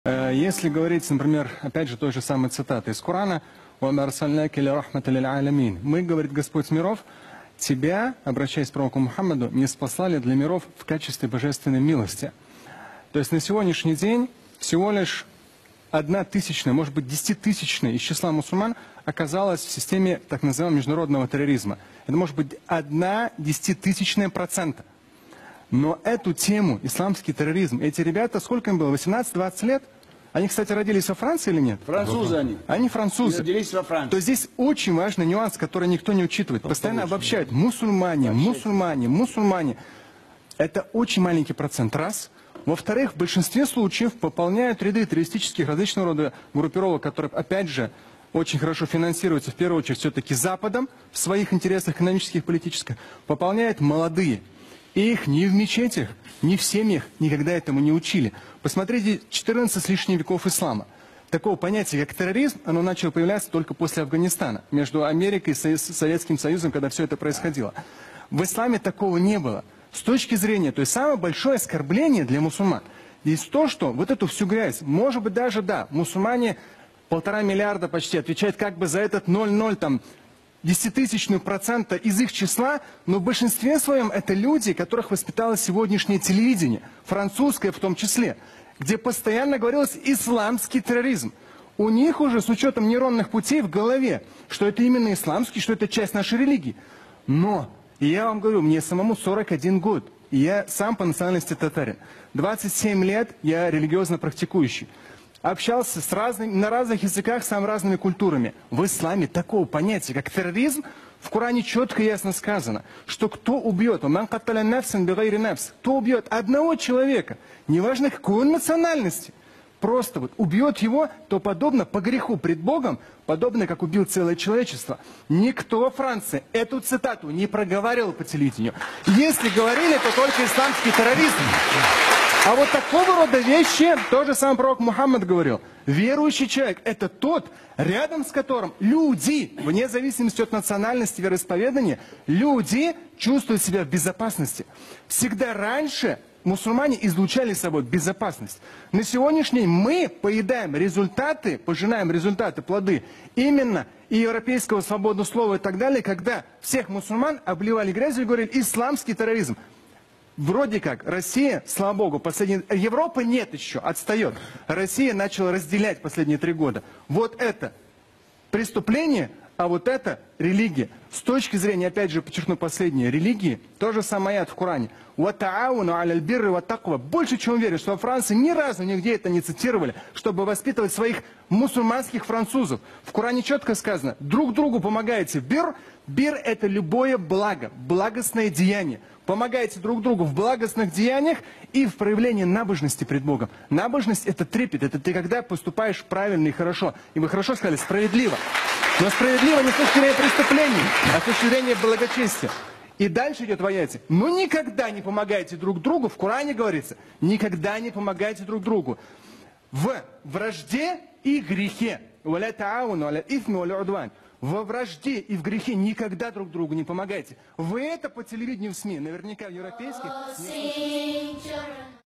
Если говорить, например, опять же, той же самой цитаты из Корана, мы, говорит Господь миров, тебя, обращаясь к пророку Мухаммаду, не спаслали для миров в качестве божественной милости. То есть на сегодняшний день всего лишь 1/1000, может быть 10-тысячная из числа мусульман оказалась в системе так называемого международного терроризма. Это может быть 0,1%. Но эту тему, исламский терроризм, эти ребята, сколько им было, 18-20 лет? Они, кстати, родились во Франции или нет? Французы они. Они французы. Родились во Франции. То есть здесь очень важный нюанс, который никто не учитывает. Постоянно обобщают. Мусульмане, мусульмане, мусульмане. Это очень маленький процент, раз. Во-вторых, в большинстве случаев пополняют ряды террористических различного рода группировок, которые, опять же, очень хорошо финансируются, в первую очередь, все-таки Западом, в своих интересах экономических, политических, пополняют молодые. И их ни в мечетях, ни в семьях никогда этому не учили. Посмотрите, 14 с лишним веков ислама. Такого понятия, как терроризм, оно начало появляться только после Афганистана, между Америкой и Советским Союзом, когда все это происходило. В исламе такого не было. С точки зрения, то есть самое большое оскорбление для мусульман есть то, что вот эту всю грязь, может быть даже, да, мусульмане 1,5 миллиарда почти отвечают как бы за этот 0,0 там, 0,001% из их числа, но в большинстве своем это люди, которых воспитало сегодняшнее телевидение, французское в том числе, где постоянно говорилось исламский терроризм. У них уже с учетом нейронных путей в голове, что это именно исламский, что это часть нашей религии. Но, и я вам говорю, мне самому 41 год, и я сам по национальности татарин. 27 лет я религиозно практикующий. Общался на разных языках с самыми разными культурами. В исламе такого понятия, как терроризм, в Коране четко и ясно сказано, что кто убьет, кто убьет одного человека, неважно какой он национальности, просто вот убьет его, то подобно по греху пред Богом, подобно как убил целое человечество. Никто во Франции эту цитату не проговаривал по телевидению. Если говорили, то только исламский терроризм. А вот такого рода вещи, тоже сам пророк Мухаммад говорил, верующий человек – это тот, рядом с которым люди, вне зависимости от национальности, вероисповедания, люди чувствуют себя в безопасности. Всегда раньше мусульмане излучали собой безопасность. На сегодняшний день мы поедаем результаты, пожинаем результаты, плоды именно и европейского свободного слова и так далее, когда всех мусульман обливали грязью и говорили «исламский терроризм». Вроде как Россия, слава богу, Европа нет еще, отстает. Россия начала разделять последние 3 года. Вот это преступление, а вот это религия. С точки зрения, опять же, подчеркну последнее, религии, то же самое аят в Коране. Больше чем уверен, что во Франции ни разу нигде это не цитировали, чтобы воспитывать своих мусульманских французов. В Коране четко сказано, друг другу помогаете. Бир – это любое благо, благостное деяние. Помогайте друг другу в благостных деяниях и в проявлении набожности пред Богом. Набожность – это трепет, это ты когда поступаешь правильно и хорошо. И вы хорошо сказали, справедливо. Но справедливо не с точки зрения преступлений, а с точки зрения благочестия. И дальше идет в аяте. Но никогда не помогайте друг другу, в Коране говорится, никогда не помогайте друг другу в вражде и грехе. Во вражде и в грехе никогда друг другу не помогайте. Вы это по телевидению в СМИ, наверняка в европейских...